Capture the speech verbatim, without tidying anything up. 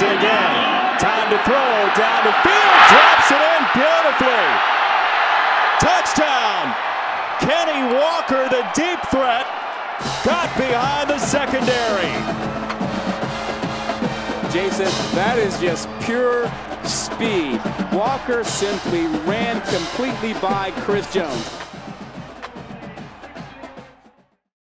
again. Time to throw, down the field, drops it in beautifully. Touchdown! Kenny Walker, the deep threat, got behind the secondary. Jason, that is just pure speed. Walker simply ran completely by Chris Jones.